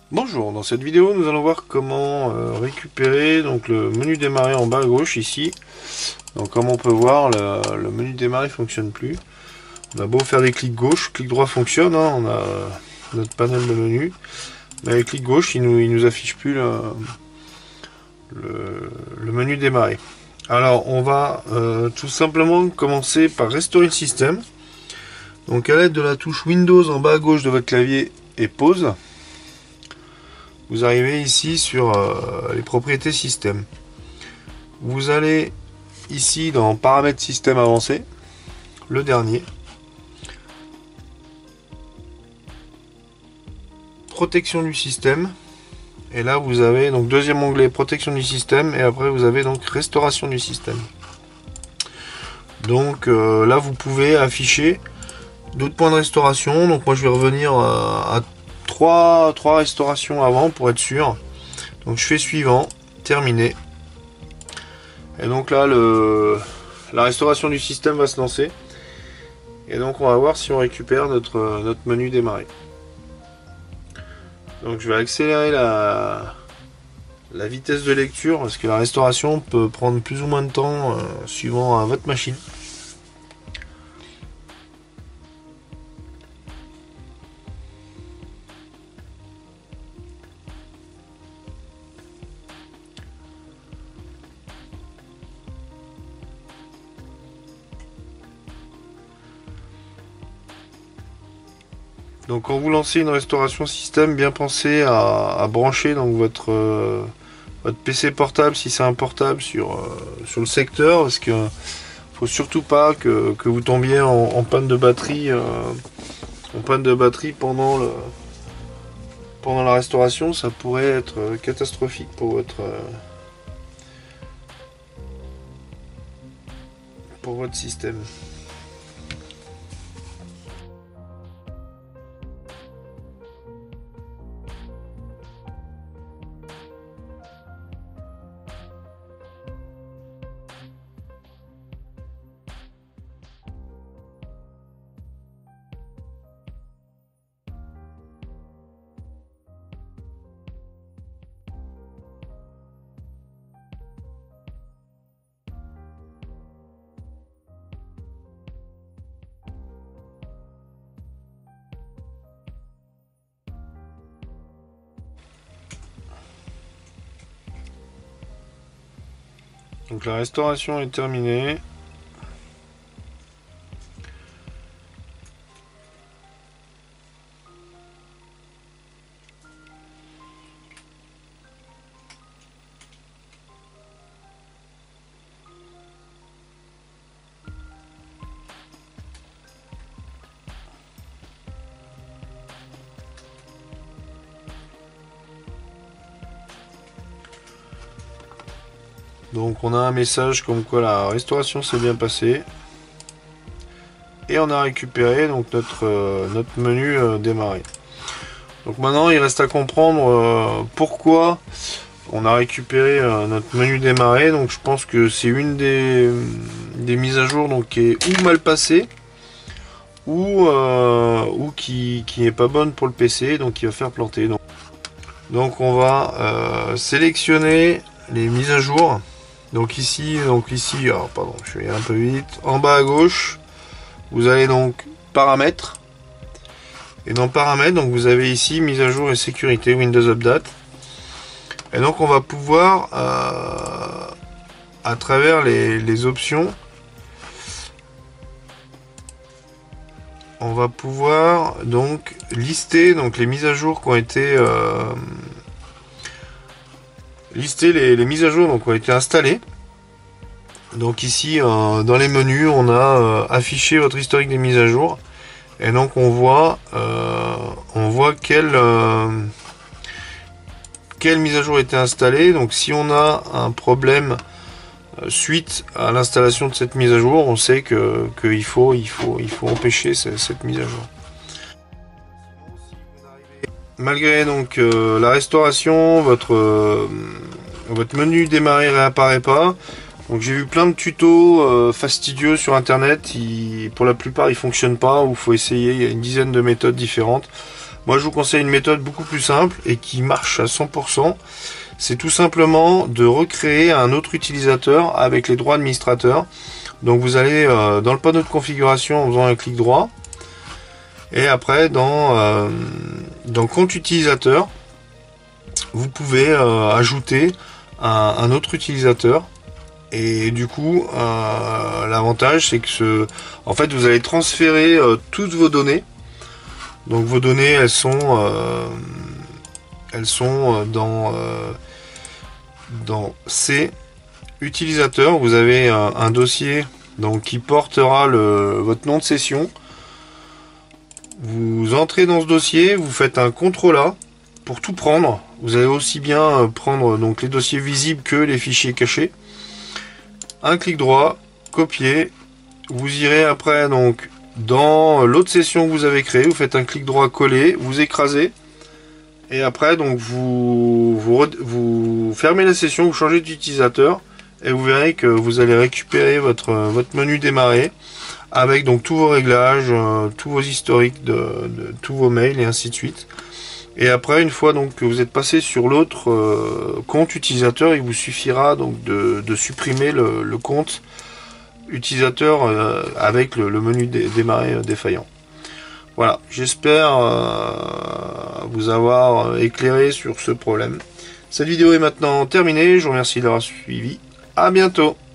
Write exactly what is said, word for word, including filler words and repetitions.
Bonjour, dans cette vidéo nous allons voir comment euh, récupérer donc le menu démarrer en bas à gauche ici. Donc comme on peut voir, le, le menu démarrer ne fonctionne plus. On a beau faire des clics gauche, clic droit fonctionne, hein, on a notre panel de menu. Mais avec clic gauche, il nous, il nous affiche plus le, le, le menu démarrer. Alors on va euh, tout simplement commencer par restaurer le système. Donc à l'aide de la touche Windows en bas à gauche de votre clavier et pause. Vous arrivez ici sur euh, les propriétés système. Vous allez ici dans paramètres système avancé, le dernier. Protection du système. Et là vous avez donc deuxième onglet protection du système et après vous avez donc restauration du système. Donc euh, là vous pouvez afficher d'autres points de restauration. Donc moi je vais revenir euh, à trois, trois restaurations avant pour être sûr. Donc je fais suivant, terminé. Et donc là le, la restauration du système va se lancer. Et donc on va voir si on récupère notre, notre menu démarrer. Donc je vais accélérer la, la vitesse de lecture parce que la restauration peut prendre plus ou moins de temps euh, suivant à votre machine. Donc quand vous lancez une restauration système, bien pensez à, à brancher donc votre, euh, votre P C portable si c'est un portable sur, euh, sur le secteur, parce que faut surtout pas que, que vous tombiez en, en panne de batterie euh, en panne de batterie pendant le pendant la restauration. Ça pourrait être catastrophique pour votre euh, pour votre système. Donc la restauration est terminée. Donc on a un message comme quoi la restauration s'est bien passée. Et on a récupéré donc notre, euh, notre menu euh, démarrer. Donc maintenant il reste à comprendre euh, pourquoi on a récupéré euh, notre menu démarrer. Donc je pense que c'est une des, des mises à jour donc, qui est ou mal passée ou, euh, ou qui, qui n'est pas bonne pour le P C, donc qui va faire planter. Donc, donc on va euh, sélectionner les mises à jour. Donc ici, donc ici, alors pardon, je vais un peu vite. En bas à gauche, vous allez donc paramètres. Et dans paramètres, donc vous avez ici mise à jour et sécurité Windows Update. Et donc on va pouvoir, euh, à travers les, les options, on va pouvoir donc lister donc les mises à jour qui ont été euh, lister les, les mises à jour donc, qui ont été installées. Donc ici euh, dans les menus on a euh, affiché votre historique des mises à jour et donc on voit euh, on voit quelle euh, quelle mise à jour a été installée. Donc si on a un problème euh, suite à l'installation de cette mise à jour, on sait que qu'il faut il faut il faut empêcher cette, cette mise à jour. Malgré donc euh, la restauration, votre, euh, votre menu démarrer réapparaît pas. Donc j'ai vu plein de tutos euh, fastidieux sur internet. Ils, pour la plupart ils fonctionnent pas, ou faut essayer. Il y a une dizaine de méthodes différentes. Moi je vous conseille une méthode beaucoup plus simple et qui marche à cent pour cent. C'est tout simplement de recréer un autre utilisateur avec les droits administrateurs. Donc vous allez euh, dans le panneau de configuration en faisant un clic droit. Et après dans, euh, dans compte utilisateur, vous pouvez euh, ajouter un, un autre utilisateur. Et du coup, euh, l'avantage c'est que ce, en fait, vous allez transférer euh, toutes vos données. Donc vos données, elles sont, euh, elles sont dans, euh, dans C utilisateur. Vous avez un, un dossier donc qui portera le, votre nom de session. Vous entrez dans ce dossier, vous faites un contrôle A pour tout prendre. Vous allez aussi bien prendre donc les dossiers visibles que les fichiers cachés. Un clic droit, copier. Vous irez après donc dans l'autre session que vous avez créée, vous faites un clic droit, coller, vous écrasez. Et après donc vous, vous, vous fermez la session, vous changez d'utilisateur et vous verrez que vous allez récupérer votre, votre menu démarrer avec donc tous vos réglages, euh, tous vos historiques de, de tous vos mails et ainsi de suite. Et après, une fois donc que vous êtes passé sur l'autre euh, compte utilisateur, il vous suffira donc de, de supprimer le, le compte utilisateur euh, avec le, le menu dé, démarrer euh, défaillant. Voilà, j'espère euh, vous avoir éclairé sur ce problème. Cette vidéo est maintenant terminée, je vous remercie d'avoir suivi. À bientôt.